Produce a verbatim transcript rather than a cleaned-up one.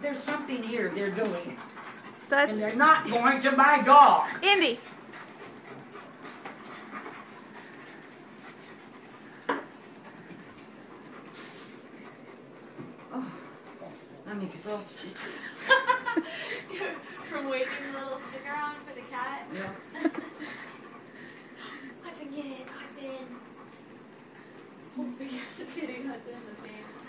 there's something here they're doing. That's And they're not going to my dog. Indy. Oh, I'm exhausted. From waving the little stick around for the cat? Yeah. Hudson, get it, Hudson. Oh my God, it's hitting Hudson in the face.